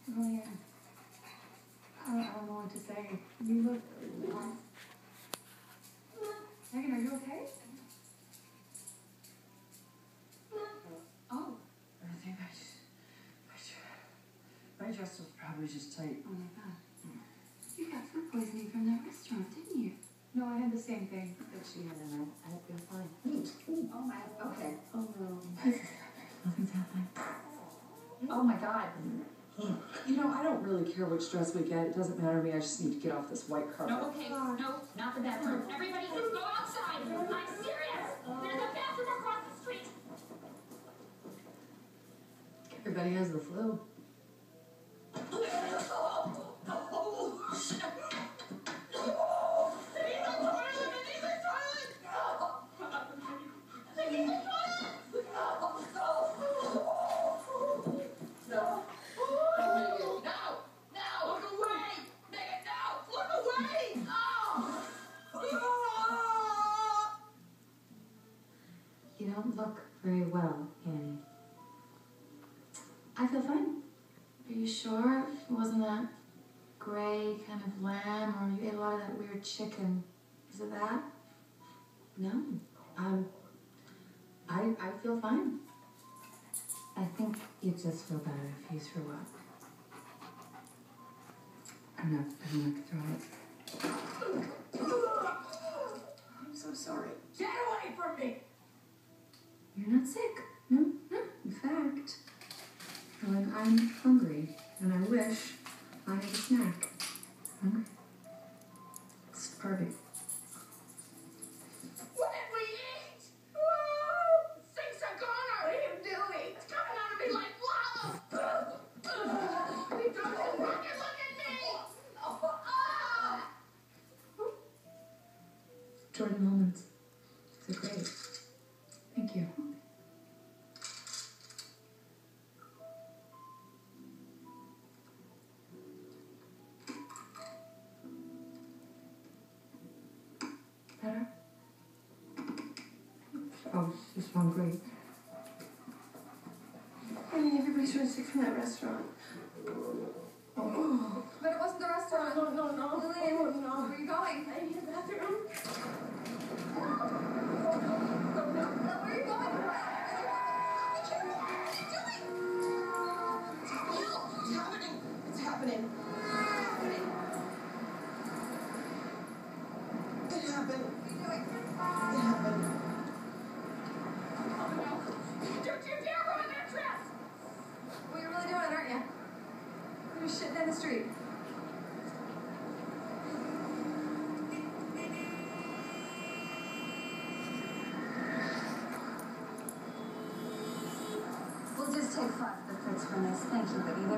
Oh, yeah. I don't know what to say. You look... Megan, are you okay? Oh. I think my dress was probably just tight. Oh, my God. You got food poisoning from that restaurant, didn't you? No, I had the same thing that she had, and I feel fine. Oh, my... Okay. Oh, no. Nothing's happening. Oh, my God. You know, I don't really care which dress we get. It doesn't matter to me. I just need to get off this white carpet. No, okay. No, not the bathroom. Everybody, let's go outside. I'm serious. There's a bathroom across the street. Everybody has the flu. You don't look very well, Annie. I feel fine. Are you sure it wasn't that gray kind of lamb, or you ate a lot of that weird chicken? Is it that? No. I feel fine. I think you'd just feel better if you threw up. I don't like to throw up. I'm so sorry. Get away from me! You're not sick. No. In fact, when I'm hungry and I wish I had a snack. Hungry. It's perfect. What did we eat? Oh, things are gone. What are you doing? It's coming out of me like lava. You don't fucking look at me. Ah! Jordan moments. They're great. Thank you. Better? Oh, this one great. I mean, everybody's really sick from that restaurant. Oh. But it wasn't the restaurant. No. Lillian, No. where are you going? I need a bathroom. Where are you going? It's happening. It happened. It happened. Oh, no. Don't you dare ruin that dress! Well, you're really doing it, aren't you? You're shitting in the street. We'll just take 5 of the fix from this. Thank you, but you